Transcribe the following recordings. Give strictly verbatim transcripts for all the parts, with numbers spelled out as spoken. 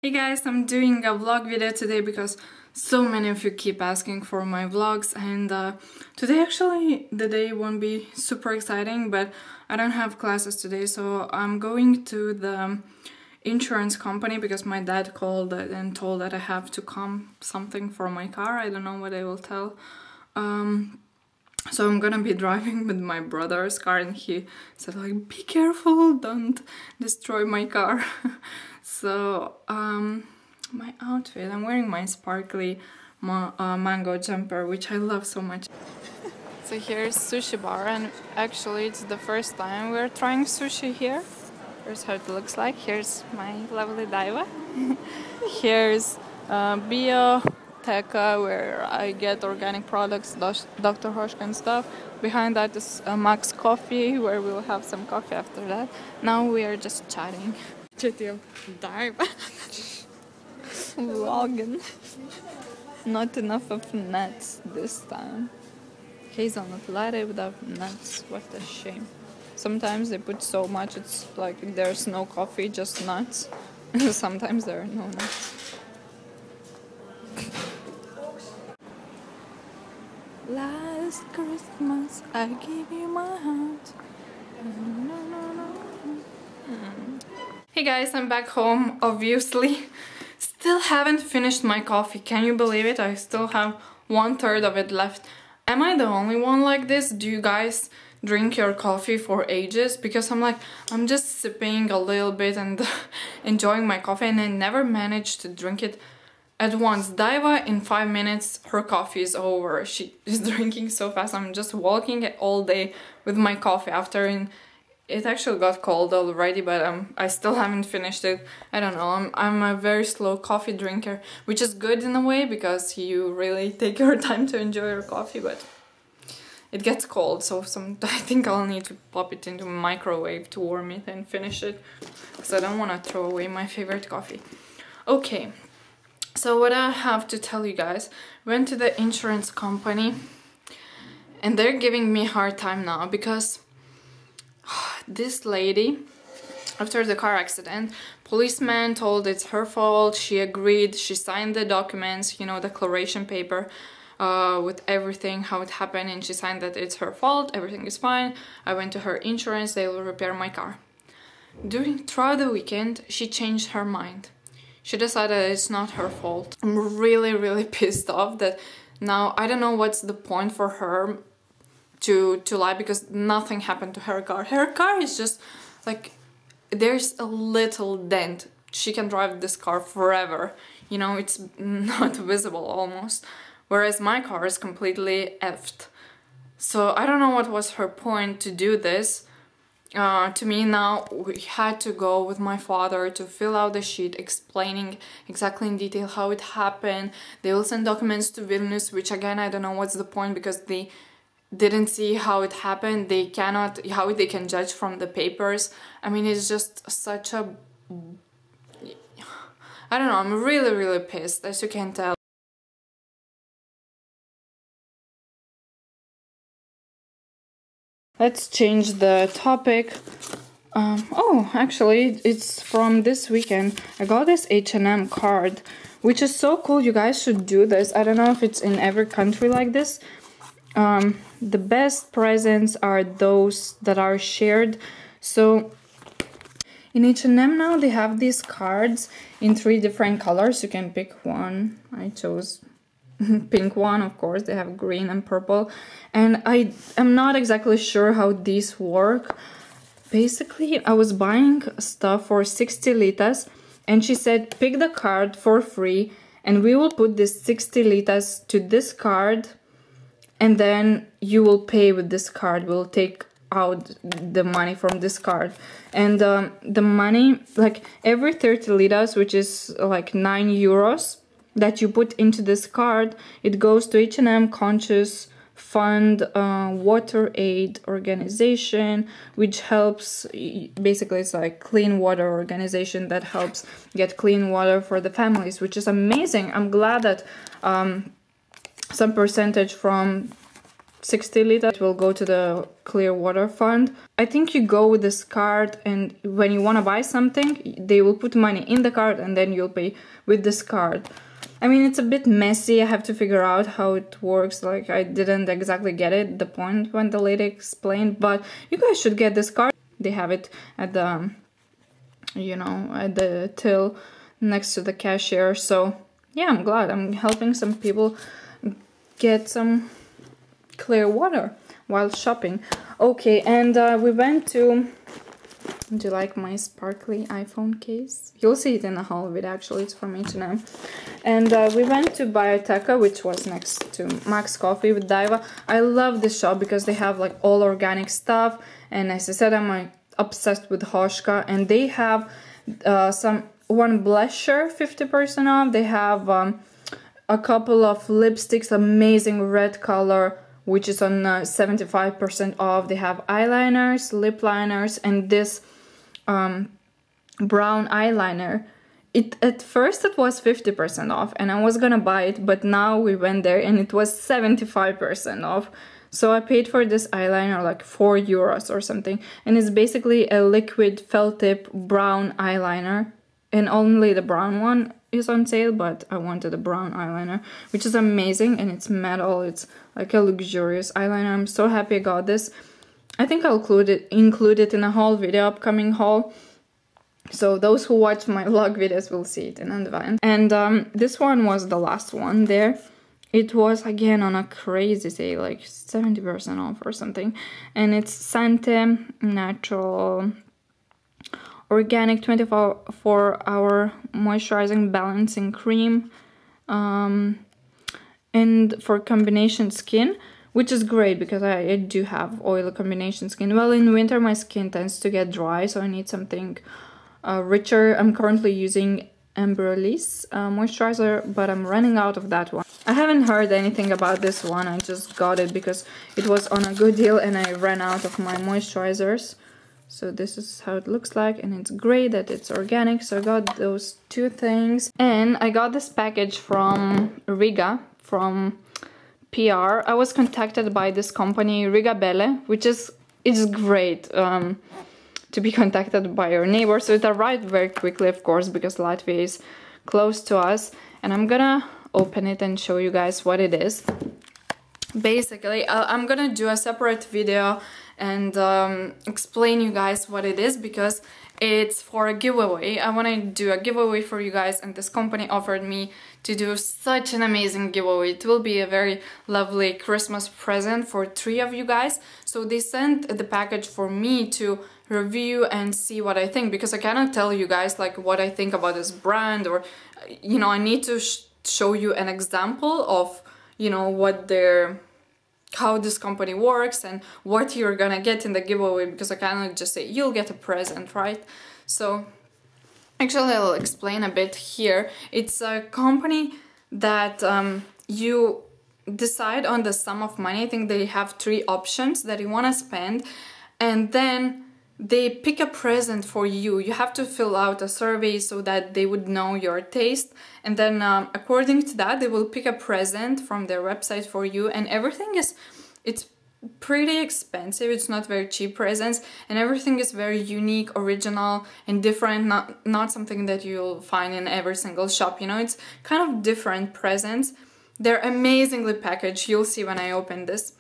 Hey guys, I'm doing a vlog video today because so many of you keep asking for my vlogs, and uh, today actually the day won't be super exciting, but I don't have classes today, so I'm going to the insurance company because my dad called and told that I have to come something for my car. I don't know what I will tell. Um, So I'm gonna be driving with my brother's car, and he said like, be careful, don't destroy my car. So um, my outfit, I'm wearing my sparkly ma uh, mango jumper, which I love so much. So here's sushi bar, and actually it's the first time we're trying sushi here. Here's how it looks like. Here's my lovely Daiva. Here's uh, Bio Teca, where I get organic products, Doctor Hoshka and stuff. Behind that is uh, Max Coffee, where we'll have some coffee after that. Now we are just chatting. Dive. Vlogging. Not enough of nuts this time. Hazelnut latte without nuts. What a shame. Sometimes they put so much, it's like there's no coffee, just nuts. Sometimes there are no nuts. Last Christmas, I gave you my heart. Hey guys, I'm back home, obviously. Still haven't finished my coffee. Can you believe it? I still have one third of it left. Am I the only one like this? Do you guys drink your coffee for ages? Because I'm like, I'm just sipping a little bit and enjoying my coffee, and I never managed to drink it at once. Daiva, in five minutes, her coffee is over. She is drinking so fast. I'm just walking all day with my coffee after, and it actually got cold already, but um, I still haven't finished it. I don't know, I'm, I'm a very slow coffee drinker, which is good in a way because you really take your time to enjoy your coffee, but it gets cold, so some, I think I'll need to pop it into a microwave to warm it and finish it, because I don't want to throw away my favorite coffee. Okay. So what I have to tell you guys, went to the insurance company and they're giving me a hard time now because this lady, after the car accident, policeman told it's her fault, she agreed, she signed the documents, you know, declaration paper uh, with everything, how it happened, and she signed that it's her fault, everything is fine. I went to her insurance, they will repair my car. During, throughout the weekend, she changed her mind. She decided it's not her fault. I'm really, really pissed off that now I don't know what's the point for her to, to lie, because nothing happened to her car. Her car is just like, there's a little dent. She can drive this car forever. You know, it's not visible almost. Whereas my car is completely effed. So I don't know what was her point to do this. Uh, to me now, we had to go with my father to fill out the sheet explaining exactly in detail how it happened. They will send documents to Vilnius, which again I don't know what's the point, because they didn't see how it happened. They cannot, how they can judge from the papers. I mean, it's just such a, I don't know, I'm really really pissed, as you can tell. Let's change the topic. Um, oh, actually, it's from this weekend. I got this H and M card, which is so cool. You guys should do this. I don't know if it's in every country like this. Um, the best presents are those that are shared. So in H and M now they have these cards in three different colors. You can pick one. I chose pink one, of course. They have green and purple, and I am not exactly sure how these work. Basically, I was buying stuff for sixty litas, and she said pick the card for free, and we will put this sixty litas to this card, and then you will pay with this card. We'll take out the money from this card, and um, the money, like every thirty litas, which is like nine euros, that you put into this card, it goes to H and M Conscious Fund, uh, Water Aid organization, which helps, basically it's like clean water organization that helps get clean water for the families, which is amazing. I'm glad that um, some percentage from sixty liter. It will go to the Clear Water Fund. I think you go with this card, and when you want to buy something, they will put money in the card and then you'll pay with this card. I mean, it's a bit messy. I have to figure out how it works. Like, I didn't exactly get it, the point when the lady explained, but you guys should get this card. They have it at the, you know, at the till next to the cashier. So yeah, I'm glad I'm helping some people get some clear water while shopping. Okay, and uh, we went to... Do you like my sparkly iPhone case? You'll see it in the haul video, actually. It's from H and M. And uh, we went to Bioteca, which was next to Max Coffee with Daiva. I love this shop because they have like all organic stuff. And as I said, I'm like obsessed with Hoshka. And they have uh, some one blusher, fifty percent off. They have um, a couple of lipsticks, amazing red color, which is on uh, seventy-five percent off. They have eyeliners, lip liners, and this um, brown eyeliner. It at first it was fifty percent off, and I was gonna buy it, but now we went there and it was seventy-five percent off. So I paid for this eyeliner like four euros or something, and it's basically a liquid felt tip brown eyeliner, and only the brown one is on sale, but I wanted a brown eyeliner, which is amazing, and it's metal. It's like a luxurious eyeliner. I'm so happy I got this. I think I'll include it, include it in a haul video, upcoming haul. So those who watch my vlog videos will see it in advance. And um, this one was the last one there. It was again on a crazy sale, like seventy percent off or something. And it's Sante Natural Organic twenty-four hour moisturizing balancing cream, um, and for combination skin, which is great because I, I do have oily combination skin. Well, in winter my skin tends to get dry, so I need something uh, richer. I'm currently using Embryolisse uh, moisturizer, but I'm running out of that one. I haven't heard anything about this one. I just got it because it was on a good deal and I ran out of my moisturizers. So this is how it looks like, and it's great that it's organic. So I got those two things, and I got this package from Riga, from P R. I was contacted by this company Riga Belle, which is it's great um, to be contacted by your neighbor. So it arrived very quickly, of course, because Latvia is close to us. And I'm gonna open it and show you guys what it is. Basically, uh, I'm gonna do a separate video and um, explain you guys what it is, because it's for a giveaway. I want to do a giveaway for you guys, and this company offered me to do such an amazing giveaway. It will be a very lovely Christmas present for three of you guys. So they sent the package for me to review and see what I think, because I cannot tell you guys like what I think about this brand, or you know, I need to sh show you an example of, you know, what their how this company works and what you're gonna get in the giveaway, because I cannot just say you'll get a present, right? So actually I'll explain a bit here. It's a company that um, you decide on the sum of money. I think they have three options that you want to spend, and then they pick a present for you. You have to fill out a survey so that they would know your taste, and then um, according to that they will pick a present from their website for you. And everything is, it's pretty expensive, it's not very cheap presents, and everything is very unique, original and different, not not something that you'll find in every single shop, you know. It's kind of different presents. They're amazingly packaged, you'll see when I open this.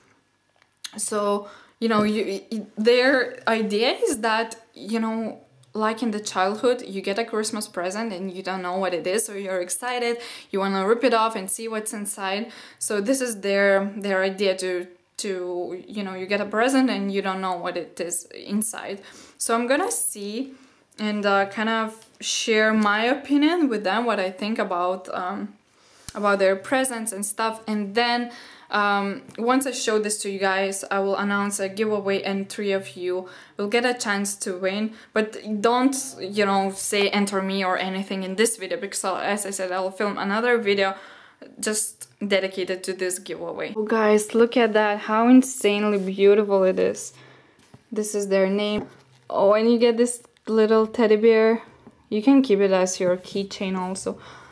So you know, you, their idea is that, you know, like in the childhood, you get a Christmas present and you don't know what it is, so you're excited, you want to rip it off and see what's inside. So this is their their idea to, to you know, you get a present and you don't know what it is inside. So I'm gonna see and uh, kind of share my opinion with them, what I think about, um, about their presents and stuff, and then Um, once I show this to you guys, I will announce a giveaway and three of you will get a chance to win. But don't, you know, say enter me or anything in this video, because I'll, as I said, I'll film another video just dedicated to this giveaway. Oh guys, look at that, how insanely beautiful it is. This is their name. Oh, and you get this little teddy bear. You can keep it as your keychain also.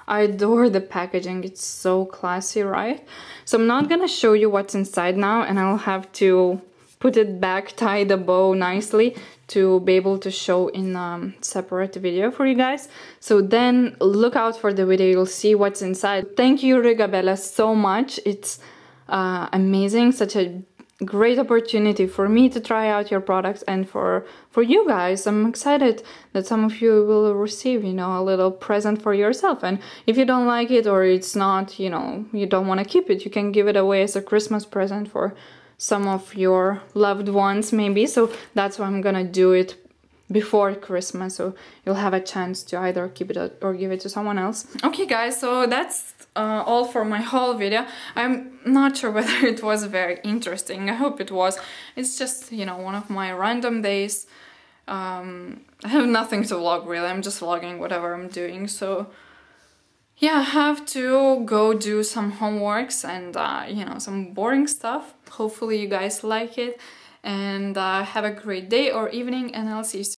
I adore the packaging, it's so classy, right? So I'm not gonna show you what's inside now, and I'll have to put it back, tie the bow nicely to be able to show in a um, separate video for you guys. So then look out for the video, you'll see what's inside. Thank you, Rigabella, so much. It's uh, amazing, such a great opportunity for me to try out your products, and for for you guys. I'm excited that some of you will receive, you know, a little present for yourself. And if you don't like it, or it's not, you know, you don't want to keep it, you can give it away as a Christmas present for some of your loved ones maybe. So that's why I'm gonna do it before Christmas, so you'll have a chance to either keep it or give it to someone else. Okay guys, so that's uh, all for my haul video. I'm not sure whether it was very interesting. I hope it was. It's just, you know, one of my random days. um, I have nothing to vlog really, I'm just vlogging whatever I'm doing. So yeah, I have to go do some homeworks and uh, you know, some boring stuff. Hopefully you guys like it, and uh, have a great day or evening, and I'll see you soon.